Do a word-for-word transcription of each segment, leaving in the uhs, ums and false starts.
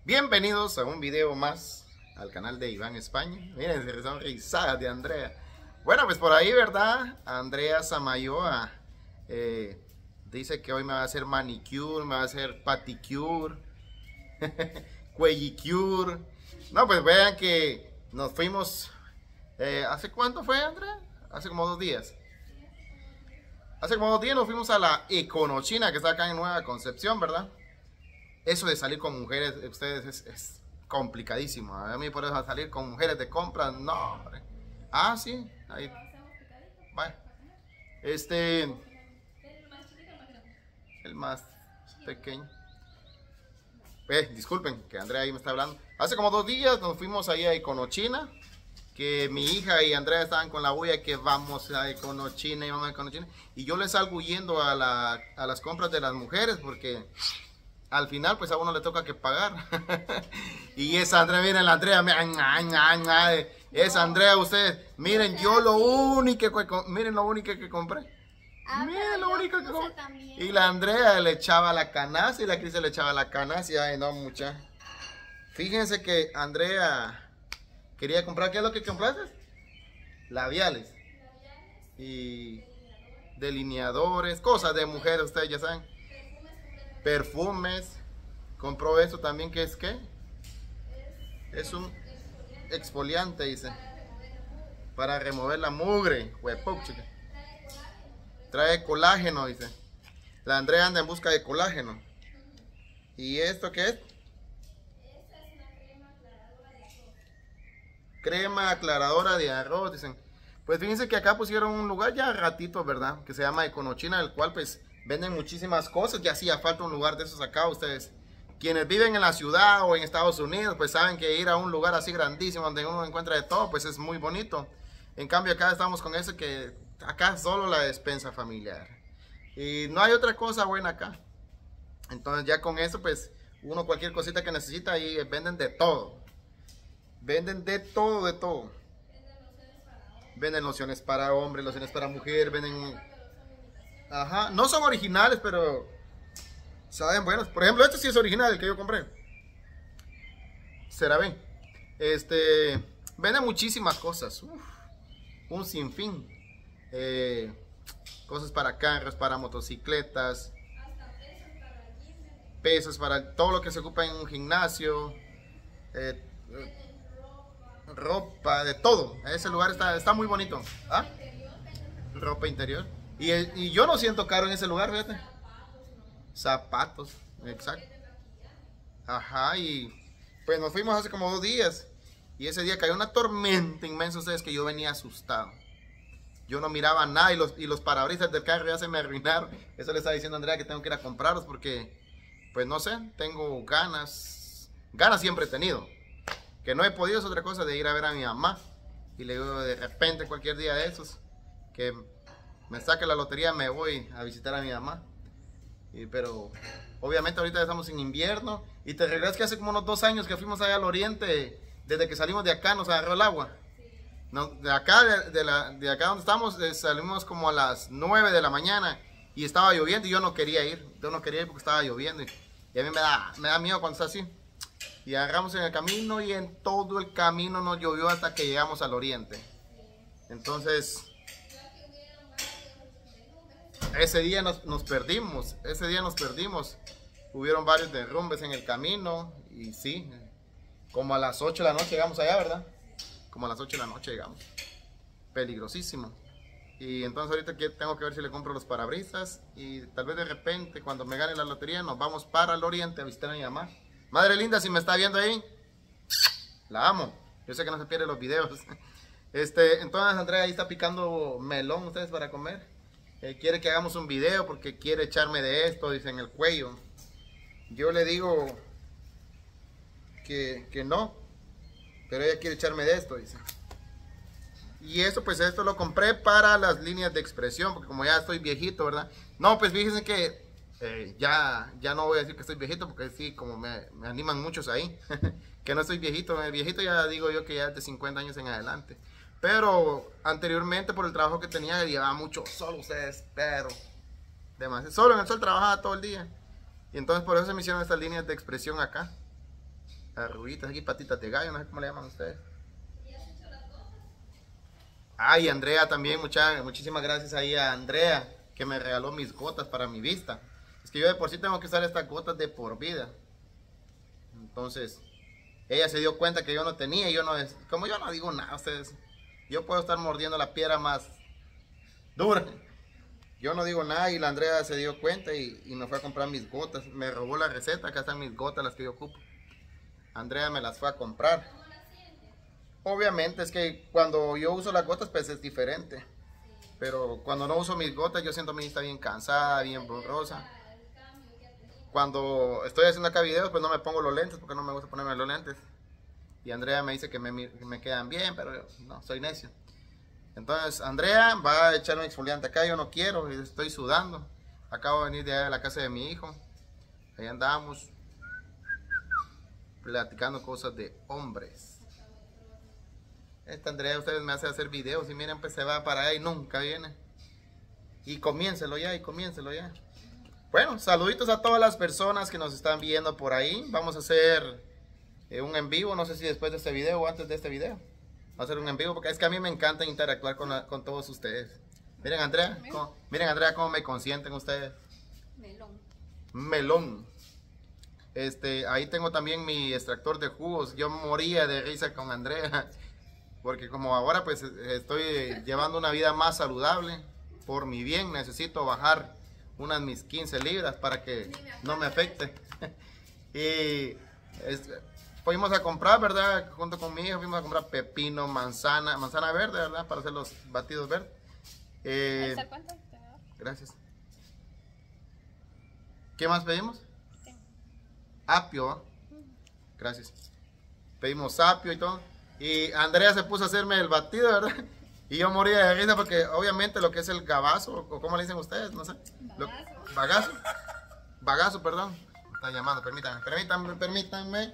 Bienvenidos a un video más al canal de Iván España. Miren, son risadas de Andrea. Bueno, pues por ahí, ¿verdad? Andrea Samayoa eh, dice que hoy me va a hacer manicure, me va a hacer paticure, cuellicure. No, pues vean que nos fuimos. Eh, ¿Hace cuánto fue, Andrea? Hace como dos días. Hace como dos días nos fuimos a la Econochina, que está acá en Nueva Concepción, ¿verdad? Eso de salir con mujeres, ustedes, es, es complicadísimo. A mí por eso salir con mujeres de compra, no, hombre. Ah, sí, ahí. Vaya. Este, el más pequeño. Eh, disculpen, que Andrea ahí me está hablando. Hace como dos días nos fuimos ahí a Econochina, que mi hija y Andrea estaban con la bulla que vamos a Econochina y vamos a Econochina. Y yo les salgo huyendo a, la, a las compras de las mujeres porque al final pues a uno le toca que pagar. Y esa Andrea, miren la Andrea, esa Andrea, ustedes, miren yo lo único que, miren lo único que compré. Ah, miren lo único que compré. Y la Andrea le echaba la canasta y la Cris le echaba la canasta y ay no mucha. Fíjense que Andrea quería comprar, ¿qué es lo que compraste? Labiales. Y delineadores, cosas de mujeres, ustedes ya saben. Perfumes. Compró esto también, que es qué? Es un exfoliante, dice. Para remover la mugre. Huepuc, chica. Trae colágeno, dice. La Andrea anda en busca de colágeno. ¿Y esto qué es? Crema aclaradora de arroz, dicen. Pues fíjense que acá pusieron un lugar ya ratito, ¿verdad? Que se llama Econochina, el cual pues venden muchísimas cosas. Ya hacía falta un lugar de esos acá. Ustedes, quienes viven en la ciudad o en Estados Unidos, pues saben que ir a un lugar así grandísimo donde uno encuentra de todo, pues es muy bonito. En cambio acá estamos con eso que acá solo la despensa familiar. Y no hay otra cosa buena acá. Entonces ya con eso pues uno cualquier cosita que necesita ahí venden de todo. Venden de todo, de todo. Venden lociones para hombre, lociones para mujer, venden... Ajá, no son originales, pero saben buenos. Por ejemplo, este sí es original, el que yo compré. CeraVe. Este, venden muchísimas cosas. Uf, un sinfín. Eh, cosas para carros, para motocicletas. Pesas para todo lo que se ocupa en un gimnasio. Eh, ropa, de todo. Ese lugar está, está muy bonito. ¿Ah? Ropa interior. Y, y yo no siento caro en ese lugar, fíjate. Zapatos, exacto. Ajá, y pues nos fuimos hace como dos días. Y ese día cayó una tormenta inmensa, ustedes, que yo venía asustado. Yo no miraba nada y los, y los parabrisas del carro ya se me arruinaron. Eso le estaba diciendo a Andrea que tengo que ir a comprarlos porque, pues no sé, tengo ganas. Ganas siempre he tenido. Que no he podido es otra cosa de ir a ver a mi mamá. Y le digo, de repente, cualquier día de esos, que me saque la lotería, me voy a visitar a mi mamá. Y, pero obviamente ahorita estamos en invierno. Y te regresas que hace como unos dos años que fuimos allá al oriente. Desde que salimos de acá nos agarró el agua. No, de acá, de, de, la, de acá donde estamos, eh, salimos como a las nueve de la mañana. Y estaba lloviendo y yo no quería ir. Yo no quería ir porque estaba lloviendo. Y, y a mí me da, me da miedo cuando está así. Y agarramos en el camino y en todo el camino nos llovió hasta que llegamos al oriente. Entonces, ese día nos, nos perdimos, ese día nos perdimos. Hubieron varios derrumbes en el camino y sí, como a las ocho de la noche llegamos allá, ¿verdad? Como a las ocho de la noche llegamos. Peligrosísimo. Y entonces ahorita tengo que ver si le compro los parabrisas y tal vez de repente cuando me gane la lotería nos vamos para el oriente a visitar a mi mamá. Madre linda, si me está viendo ahí, la amo. Yo sé que no se pierde los videos. Este, entonces Andrea ahí está picando melón ustedes para comer. Eh, quiere que hagamos un video porque quiere echarme de esto, dice, en el cuello. Yo le digo que, que no, pero ella quiere echarme de esto, dice. Y eso, pues esto lo compré para las líneas de expresión, porque como ya estoy viejito, ¿verdad? No, pues fíjense que Eh, ya, ya no voy a decir que estoy viejito porque sí, como me, me animan muchos ahí que no estoy viejito, el viejito ya digo yo que ya es de cincuenta años en adelante, pero anteriormente por el trabajo que tenía llevaba mucho sol, ustedes, pero demasiado, solo en el sol trabajaba todo el día y entonces por eso se me hicieron estas líneas de expresión acá arruguitas aquí, patitas de gallo, no sé cómo le llaman ustedes. Ay, Andrea también, muchas, muchísimas gracias ahí a Andrea, que me regaló mis gotas para mi vista. Es que yo de por sí tengo que usar estas gotas de por vida. Entonces, ella se dio cuenta que yo no tenía y yo no, como yo no digo nada, ustedes, yo puedo estar mordiendo la piedra más dura. Yo no digo nada y la Andrea se dio cuenta y, y me fue a comprar mis gotas. Me robó la receta, acá están mis gotas, las que yo ocupo. Andrea me las fue a comprar. Obviamente es que cuando yo uso las gotas pues es diferente. Pero cuando no uso mis gotas yo siento mi vista bien cansada, bien borrosa. Cuando estoy haciendo acá videos pues no me pongo los lentes porque no me gusta ponerme los lentes. Y Andrea me dice que me, me quedan bien, pero yo, no, soy necio. Entonces Andrea va a echar un exfoliante acá, yo no quiero, estoy sudando. Acabo de venir de, de la casa de mi hijo. Ahí andamos platicando cosas de hombres. Esta Andrea ustedes me hace hacer videos y miren pues se va para allá y nunca viene. Y comiéncelo ya, y comiéncelo ya. Bueno, saluditos a todas las personas que nos están viendo por ahí. Vamos a hacer eh, un en vivo, no sé si después de este video o antes de este video. Vamos a hacer un en vivo porque es que a mí me encanta interactuar con, la, con todos ustedes. Miren Andrea, cómo, miren Andrea cómo me consienten ustedes. Melón. Melón. Este, ahí tengo también mi extractor de jugos. Yo moría de risa con Andrea. Porque como ahora pues estoy llevando una vida más saludable, por mi bien necesito bajar unas mis quince libras para que no me afecte. Y es, fuimos a comprar, ¿verdad? Junto con mi hijo fuimos a comprar pepino, manzana, manzana verde, ¿verdad? Para hacer los batidos verdes. Eh, ¿Cuánto? gracias. ¿Qué más pedimos? Apio, ¿eh? Gracias. Pedimos apio y todo. Y Andrea se puso a hacerme el batido, ¿verdad? Y yo moría de risa porque obviamente lo que es el gabazo, o como le dicen ustedes, no sé. Lo, bagazo. Bagazo, perdón. Me están llamando, permítanme, permítanme, permítanme.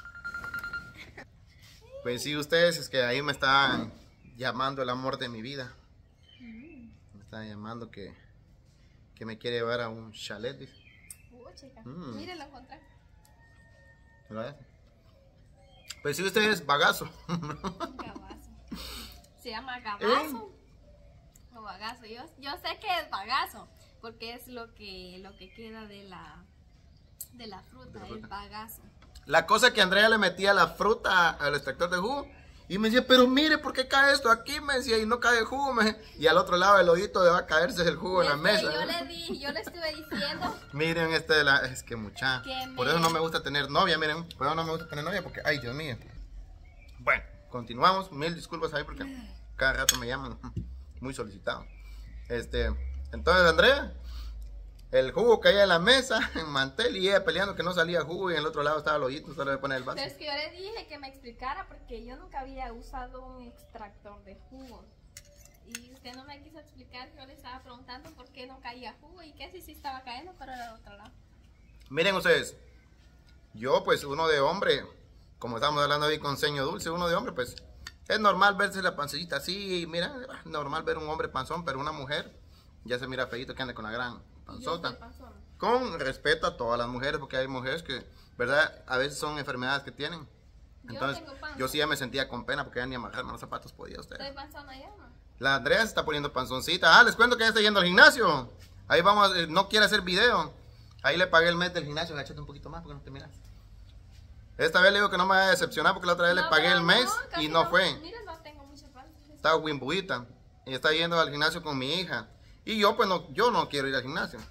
Pues sí, ustedes es que ahí me están llamando el amor de mi vida. Me están llamando que, que me quiere llevar a un chalet, dice. Uh, chica. Mm. Mire, lo encontré. ¿Verdad? Pues sí, usted es bagazo. Gabazo. Se llama gabazo. ¿Eh? O bagazo. Yo, yo sé que es bagazo. Porque es lo que, lo que queda de la, de la fruta, el bagazo. La cosa que Andrea le metía la fruta al extractor de jugo. Y me decía, pero mire, ¿por qué cae esto aquí? Me decía, y no cae el jugo. Me... Y al otro lado del oído va a caerse el jugo en la mesa. Yo le di, yo le estuve diciendo. Miren, este de la... es que mucha. Que por me... eso no me gusta tener novia, miren. Por eso no me gusta tener novia, porque, ay, Dios mío. Bueno, continuamos. Mil disculpas ahí porque cada rato me llaman. Muy solicitado. Este, entonces, Andrea, el jugo caía en la mesa, en mantel, y ella peleando que no salía jugo, y en el otro lado estaba el hoyito, solo le poner el vaso. Pero es que yo le dije que me explicara porque yo nunca había usado un extractor de jugo. Y usted no me quiso explicar, yo le estaba preguntando por qué no caía jugo y que si sí estaba cayendo, pero era del otro lado. Miren ustedes, yo pues uno de hombre, como estamos hablando ahí con ceño dulce, uno de hombre pues es normal verse la pancita así, mira, normal ver un hombre panzón, pero una mujer ya se mira feíto que ande con la gran panzota. Con respeto a todas las mujeres, porque hay mujeres que, ¿verdad? A veces son enfermedades que tienen. Entonces, yo, yo sí ya me sentía con pena porque ya ni amarrarme los zapatos podía usted. ¿Estoy panzona ya, no? La Andrea se está poniendo panzoncita. Ah, les cuento que ya está yendo al gimnasio. Ahí vamos, eh, no quiere hacer video. Ahí le pagué el mes del gimnasio, agachate un poquito más porque no te miras. Esta vez le digo que no me va a decepcionar porque la otra vez no, le pagué el mes no, y no, no fue. Mira, no tengo mucha panza. Está wimbuita y está yendo al gimnasio con mi hija. Y yo pues no, yo no quiero ir al gimnasio.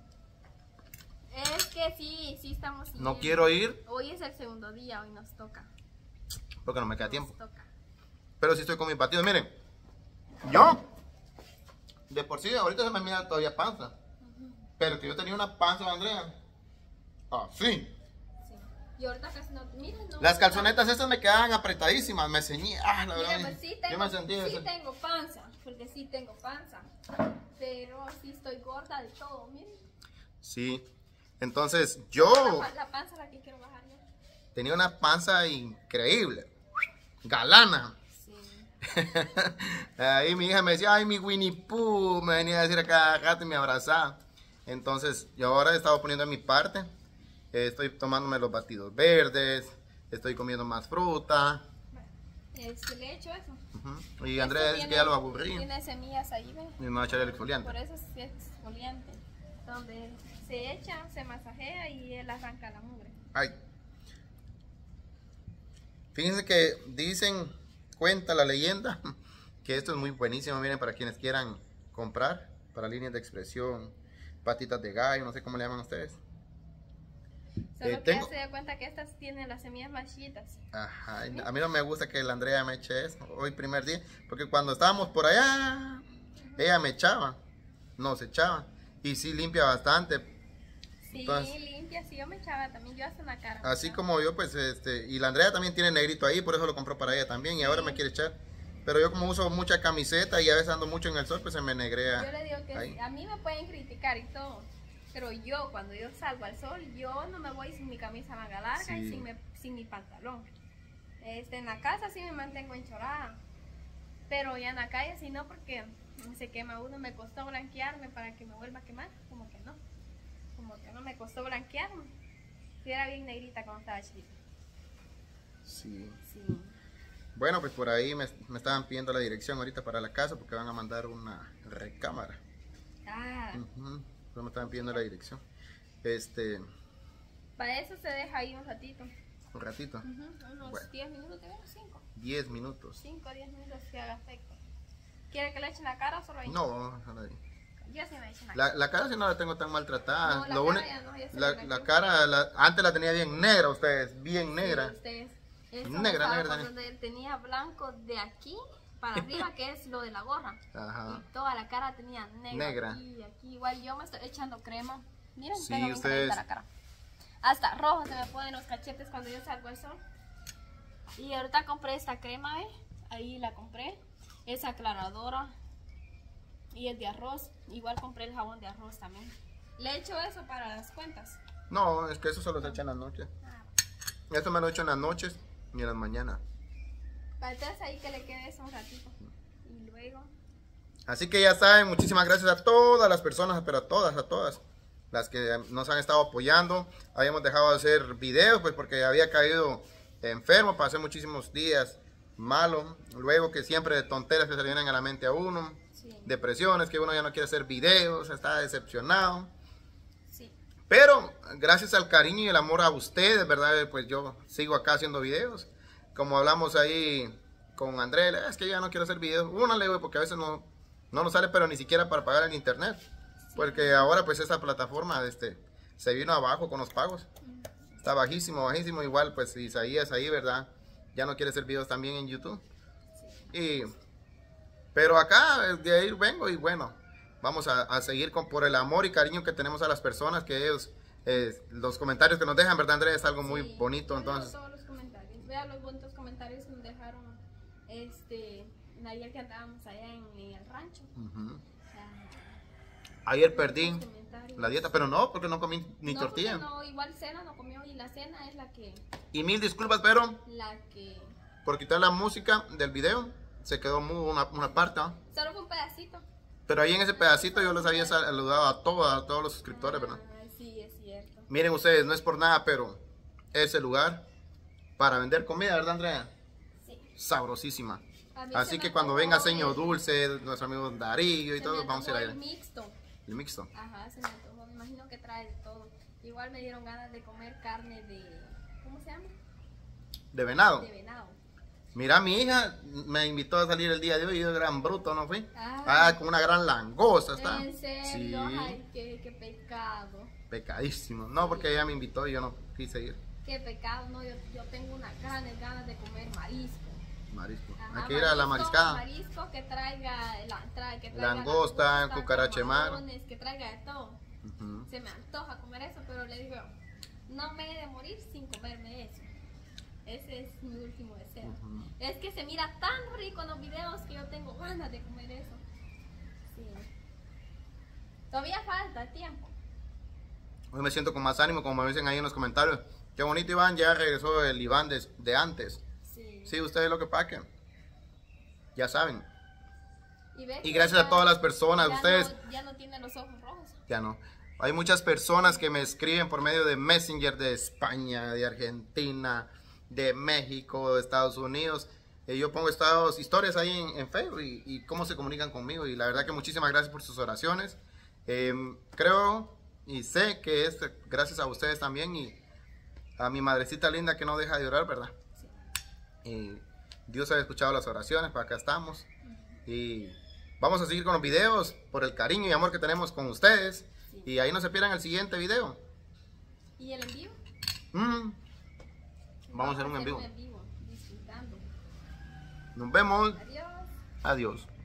Es que sí, sí estamos siguiendo. No quiero ir. Hoy es el segundo día, hoy nos toca. Porque no me queda nos tiempo. Toca. Pero sí estoy con mis batidos, miren. Yo, de por sí, ahorita se me mira todavía panza. Uh-huh. Pero que yo tenía una panza, Andrea. Ah, sí. Sí. Y ahorita casi no. Miren, no. Las calzonetas estas me quedaban apretadísimas, me ceñía. Ah, la verdad. Mira, pues sí tengo, yo me sentí sí eso. tengo panza, porque sí tengo panza. Pero sí estoy gorda de todo, miren. Sí. Entonces, yo. La, la panza la que quiero bajar yo. Tenía una panza increíble. Galana. Ahí mi hija me decía, ay, mi Winnie Pooh, me venía a decir a cada rato y me abrazaba. Entonces, yo ahora he estado poniendo en mi parte. Eh, estoy tomándome los batidos verdes. estoy comiendo más fruta. Este, le he hecho eso. Uh-huh. Y Esto Andrea dice tiene- que ya lo aburrí. Tiene semillas ahí, ¿ve? Y me va a echar el exfoliante. Por eso es exfoliante. Donde se echa, se masajea y él arranca la mugre. Ay. Fíjense que dicen, cuenta la leyenda, que esto es muy buenísimo, miren, para quienes quieran comprar, para líneas de expresión, patitas de gallo, no sé cómo le llaman ustedes. Solo Eh, que tengo- ya se da cuenta que estas tienen las semillas más chiquitas. Ajá, a mí no me gusta que la Andrea me eche eso, hoy primer día, porque cuando estábamos por allá, ella me echaba, nos echaba, y sí limpia bastante. Sí, Entonces- limpia, sí, yo me echaba también, yo hasta en la cara. me Así echaba. como yo, pues, este, y la Andrea también tiene negrito ahí, por eso lo compró para ella también, y ahora me quiere echar. Pero yo como uso mucha camiseta y a veces ando mucho en el sol, pues se me negrea. Yo le digo que ahí. a mí me pueden criticar y todo, pero yo cuando yo salgo al sol, yo no me voy sin mi camisa manga larga Sí. y sin, me- sin mi pantalón. Este, en la casa sí me mantengo enchorada, pero ya en la calle sí no, porque se quema uno. Me costó blanquearme para que me vuelva a quemar, como que no, como que no me costó blanquearme. Sí, era bien negrita cuando estaba chiquita. Sí. Sí. Bueno, pues por ahí me, me estaban pidiendo la dirección ahorita para la casa porque van a mandar una recámara. Ah, Ujú, pues me estaban pidiendo la dirección. Este, para eso se deja ahí un ratito. un ratito, Ujú, unos Bueno. diez minutos, ¿te veo? cinco. diez minutos. cinco o diez minutos que haga efecto. ¿Quiere que le echen la cara o solo ahí? No, déjala ahí. Yo sí me echen la cara. La, la cara sí no la tengo tan maltratada. No, la Lo cara uni- ya no, ya se la, me la blanqueó. cara, la- antes la tenía bien negra ustedes, bien negra. Sí, ustedes. Eso Negra, me estaba negra, pasando, él tenía blanco de aquí para arriba, que es lo de la gorra. Ajá. Y toda la cara tenía negra. Negra. Aquí, aquí. Igual yo me estoy echando crema. Miren, Sí, tengo bien ustedes- clarita la cara. Hasta rojo se me ponen los cachetes cuando yo salgo al sol. Y ahorita compré esta crema, ¿eh? Ahí la compré. Es aclaradora. Y es de arroz. Igual compré el jabón de arroz también. Le he hecho eso para las cuentas. No, es que eso solo se echa en las noches. Ah, Esto me lo he hecho en las noches y en las mañanas. para entonces ahí que le quede eso un ratito. Y luego... Así que ya saben, muchísimas gracias a todas las personas, pero a todas, a todas, las que nos han estado apoyando. Habíamos dejado de hacer videos, pues porque había caído enfermo, pasé muchísimos días malo. Luego que siempre de tonteras que se le vienen a la mente a uno. Sí. Depresiones, que uno ya no quiere hacer videos, está decepcionado. Sí. Pero gracias al cariño y el amor a ustedes, ¿verdad? Pues yo sigo acá haciendo videos. Como hablamos ahí con Andrea, es que ya no quiero hacer videos. Uno le digo, porque a veces no, no nos sale, pero ni siquiera para pagar el internet. Porque ahora pues esta plataforma este, se vino abajo con los pagos. Está bajísimo, bajísimo. Igual pues Isaías ahí, ¿verdad? Ya no quiere hacer videos también en YouTube. Y, pero acá de ahí vengo y bueno, vamos a, a seguir con por el amor y cariño que tenemos a las personas, que ellos, eh, los comentarios que nos dejan, ¿verdad, Andrea? Es algo muy Sí, bonito, yo leo entonces. todos los comentarios. Vea los bonitos comentarios que nos dejaron este, ayer que andábamos allá en, en el rancho. Ujú. Ah, Ayer perdí los comentarios. la dieta, pero no, porque no comí ni No, tortilla. porque no, igual cena no comió y la cena es la que, Y mil disculpas, pero la que, por quitar la música del video, se quedó muy una, una parte, ¿no? solo fue un pedacito. Pero ahí en ese pedacito yo les había saludado a todos, a todos los suscriptores, ¿verdad? Ah, sí, es cierto. Miren ustedes, no es por nada, pero ese lugar para vender comida, ¿verdad, Andrea? Sí. Sabrosísima. A mí Así se que me cuando antojó venga Señor el- Dulce, nuestro amigo Darillo y se todo, me vamos a ir antojó a el ir. mixto. El mixto. Ajá, se me antojó. Me imagino que trae de todo. Igual me dieron ganas de comer carne de, ¿cómo se llama? De venado. De venado. Mira, mi hija me invitó a salir el día de hoy y yo gran bruto, ¿no fui? Ah. Ah, con una gran langosta, ¿está? ¿En serio? Sí, Ay, qué, qué pecado. pecadísimo. No, porque ella me invitó y yo no quise ir. Qué pecado, no, yo, yo tengo unas grandes ganas de comer marisco. Marisco. Ajá, Hay que ir a la marisco, mariscada. Marisco que traiga, la, trae, que traiga Langosta, cucaracha de mar. camarones, que traiga de todo. Ujú. Se me antoja comer eso, pero le digo, no me he de morir sin comerme eso. Ese es mi último deseo. Ujú. Es que se mira tan rico en los videos que yo tengo ganas de comer eso. Sí. Todavía falta tiempo. Hoy me siento con más ánimo, como me dicen ahí en los comentarios. Qué bonito, Iván, ya regresó el Iván de, de antes. Sí. Sí, ustedes lo que paquen. Ya saben. Y, ve Y que gracias a ya- todas las personas, ya ustedes. No, ya no tiene los ojos rojos. Ya no. Hay muchas personas que me escriben por medio de Messenger de España, de Argentina, de México, de Estados Unidos. Eh, yo pongo estas historias ahí en, en Facebook y, y cómo se comunican conmigo. Y la verdad que muchísimas gracias por sus oraciones. Eh, creo y sé que es gracias a ustedes también y a mi madrecita linda que no deja de orar, ¿verdad? Sí. Y Dios ha escuchado las oraciones, para acá estamos. Y vamos a seguir con los videos por el cariño y amor que tenemos con ustedes. Sí. Y ahí no se pierdan el siguiente video. ¿Y el en vivo? Mm. Vamos a hacer un en vivo. Un en vivo, disfrutando. Nos vemos. Adiós. Adiós.